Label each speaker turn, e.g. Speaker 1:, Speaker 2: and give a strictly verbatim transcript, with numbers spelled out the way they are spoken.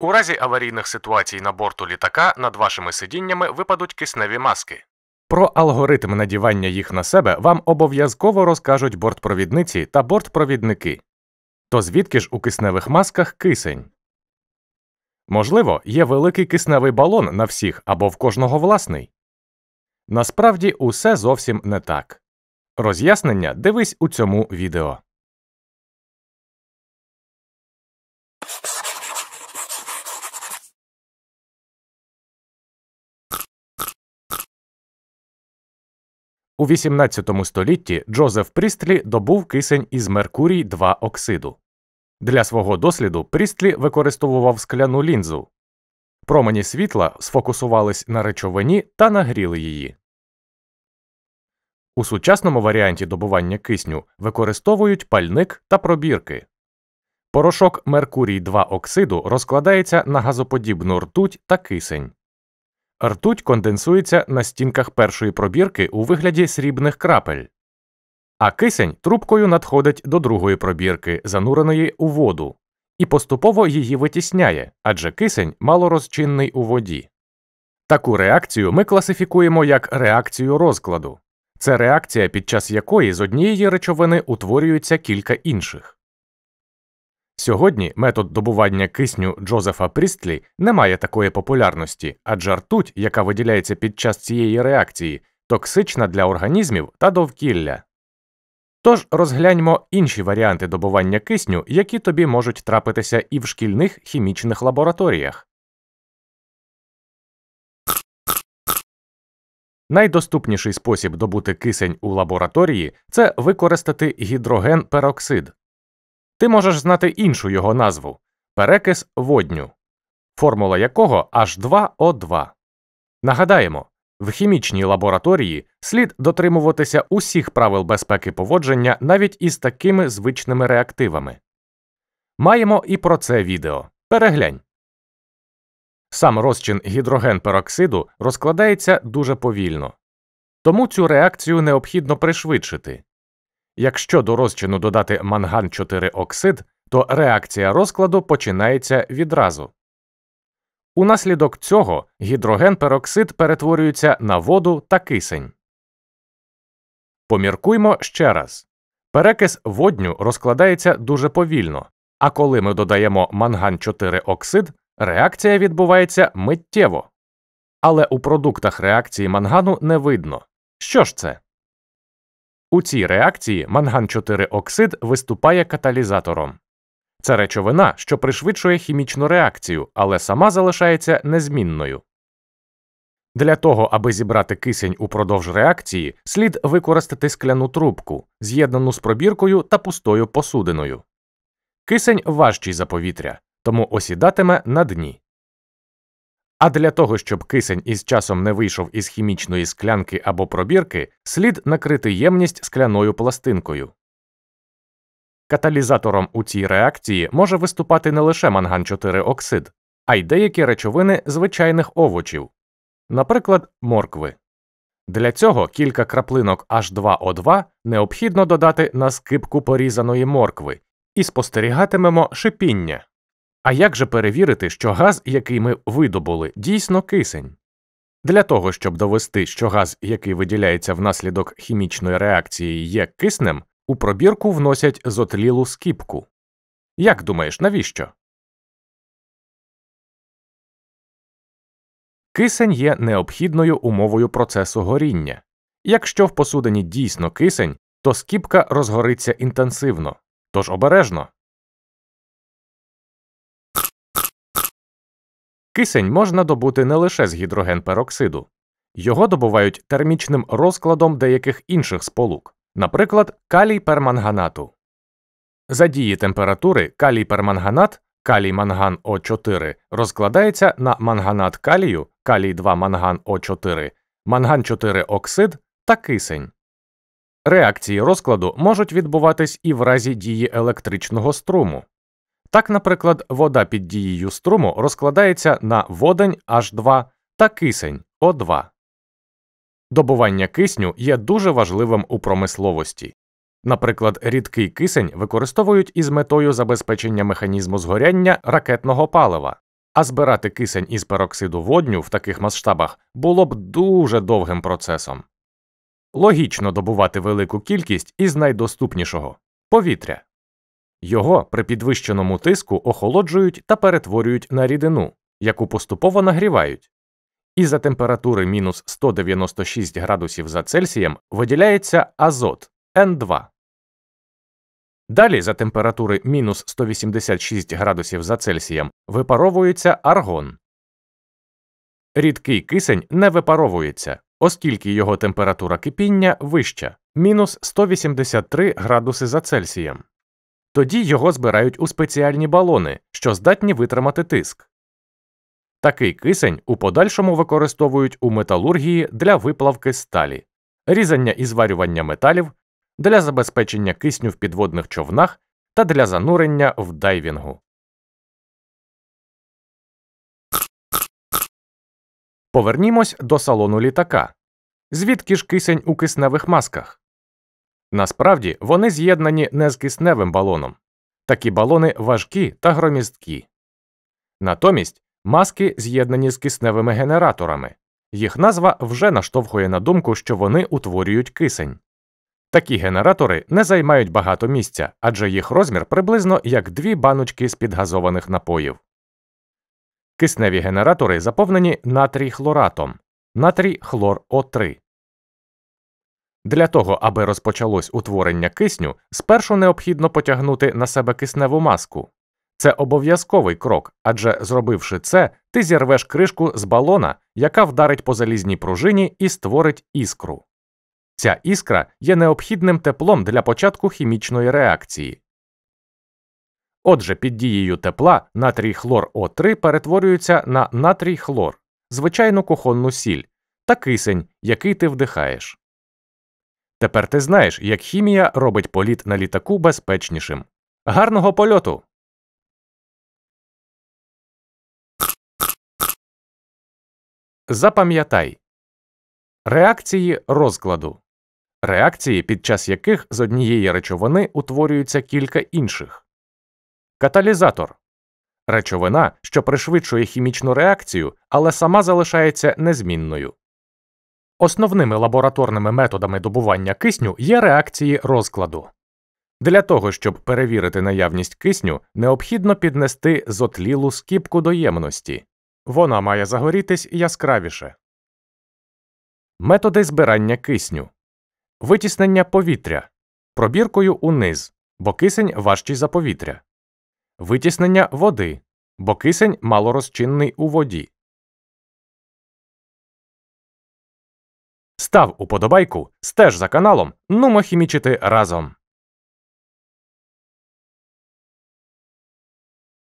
Speaker 1: У разі аварійних ситуацій на борту літака над вашими сидіннями випадуть кисневі маски. Про алгоритм надівання їх на себе вам обов'язково розкажуть бортпровідниці та бортпровідники. То звідки ж у кисневих масках кисень? Можливо, є великий кисневий балон на всіх або в кожного власний? Насправді усе зовсім не так. Роз'яснення дивись у цьому відео. У вісімнадцятому столітті Джозеф Прістлі добув кисень із меркурій два оксиду. Для свого досліду Прістлі використовував скляну лінзу. Промені світла сфокусувались на речовині та нагріли її. У сучасному варіанті добування кисню використовують пальник та пробірки. Порошок меркурій два оксиду розкладається на газоподібну ртуть та кисень. Ртуть конденсується на стінках першої пробірки у вигляді срібних крапель. А кисень трубкою надходить до другої пробірки, зануреної у воду, і поступово її витісняє, адже кисень малорозчинний у воді. Таку реакцію ми класифікуємо як реакцію розкладу. Це реакція, під час якої з однієї речовини утворюється кілька інших. Сьогодні метод добування кисню Джозефа Прістлі не має такої популярності, адже ртуть, яка виділяється під час цієї реакції, токсична для організмів та довкілля. Тож розгляньмо інші варіанти добування кисню, які тобі можуть трапитися і в шкільних хімічних лабораторіях. Найдоступніший спосіб добути кисень у лабораторії – це використати гідроген-пероксид. Ти можеш знати іншу його назву – перекис водню, формула якого аш два о два. Нагадаємо, в хімічній лабораторії слід дотримуватися усіх правил безпеки поводження навіть із такими звичними реактивами. Маємо і про це відео. Переглянь. Сам розчин гідроген-пероксиду розкладається дуже повільно. Тому цю реакцію необхідно пришвидшити. Якщо до розчину додати манган чотири оксид, то реакція розкладу починається відразу. Унаслідок цього гідроген-пероксид перетворюється на воду та кисень. Поміркуймо ще раз. Перекис водню розкладається дуже повільно, а коли ми додаємо манган чотири оксид, реакція відбувається миттєво. Але у продуктах реакції мангану не видно. Що ж це? У цій реакції манган чотири оксид виступає каталізатором. Це речовина, що пришвидшує хімічну реакцію, але сама залишається незмінною. Для того, аби зібрати кисень упродовж реакції, слід використати скляну трубку, з'єднану з пробіркою та пустою посудиною. Кисень важчий за повітря, тому осідатиме на дні. А для того, щоб кисень із часом не вийшов із хімічної склянки або пробірки, слід накрити ємність скляною пластинкою. Каталізатором у цій реакції може виступати не лише манган чотири оксид, а й деякі речовини звичайних овочів, наприклад, моркви. Для цього кілька краплинок аш два о два необхідно додати на скибку порізаної моркви і спостерігатимемо шипіння. А як же перевірити, що газ, який ми видобули, дійсно кисень? Для того, щоб довести, що газ, який виділяється внаслідок хімічної реакції, є киснем, у пробірку вносять зотлілу скибку. Як думаєш, навіщо? Кисень є необхідною умовою процесу горіння. Якщо в посудині дійсно кисень, то скибка розгориться інтенсивно. Тож обережно. Кисень можна добути не лише з гідроген-пероксиду. Його добувають термічним розкладом деяких інших сполук, наприклад, калій-перманганату. За дії температури калій-перманганат, калій-манган О чотири, розкладається на манганат калію, калій два манган О чотири, манган чотири оксид та кисень. Реакції розкладу можуть відбуватись і в разі дії електричного струму. Так, наприклад, вода під дією струму розкладається на водень Аш два та кисень О два. Добування кисню є дуже важливим у промисловості. Наприклад, рідкий кисень використовують із метою забезпечення механізму згоряння ракетного палива. А збирати кисень із пероксиду водню в таких масштабах було б дуже довгим процесом. Логічно добувати велику кількість із найдоступнішого – повітря. Його при підвищеному тиску охолоджують та перетворюють на рідину, яку поступово нагрівають. І за температури мінус сто дев'яносто шість градусів за Цельсієм виділяється азот – ен два. Далі за температури мінус сто вісімдесят шість градусів за Цельсієм випаровується аргон. Рідкий кисень не випаровується, оскільки його температура кипіння вища – мінус сто вісімдесят три градуси за Цельсієм. Тоді його збирають у спеціальні балони, що здатні витримати тиск. Такий кисень у подальшому використовують у металургії для виплавки сталі, різання і зварювання металів, для забезпечення кисню в підводних човнах та для занурення в дайвінгу. Повернімось до салону літака. Звідки ж кисень у кисневих масках? Насправді, вони з'єднані не з кисневим балоном. Такі балони важкі та громісткі. Натомість, маски з'єднані з кисневими генераторами. Їх назва вже наштовхує на думку, що вони утворюють кисень. Такі генератори не займають багато місця, адже їх розмір приблизно як дві баночки з підгазованих напоїв. Кисневі генератори заповнені натрій-хлоратом, натрій хлор О три. Для того, аби розпочалось утворення кисню, спершу необхідно потягнути на себе кисневу маску. Це обов'язковий крок, адже, зробивши це, ти зірвеш кришку з балона, яка вдарить по залізній пружині і створить іскру. Ця іскра є необхідним теплом для початку хімічної реакції. Отже, під дією тепла натрій хлор О три перетворюється на натрій хлор, звичайну кухонну сіль, та кисень, який ти вдихаєш. Тепер ти знаєш, як хімія робить політ на літаку безпечнішим. Гарного польоту! Запам'ятай. Реакції розкладу. Реакції, під час яких з однієї речовини утворюється кілька інших. Каталізатор. Речовина, що пришвидшує хімічну реакцію, але сама залишається незмінною. Основними лабораторними методами добування кисню є реакції розкладу. Для того, щоб перевірити наявність кисню, необхідно піднести зотлілу скибку до ємності. Вона має загорітись яскравіше. Методи збирання кисню. Витіснення повітря. Пробіркою униз, бо кисень важчий за повітря. Витіснення води, бо кисень малорозчинний у воді. Став уподобайку, стеж за каналом, нумо хімічити разом!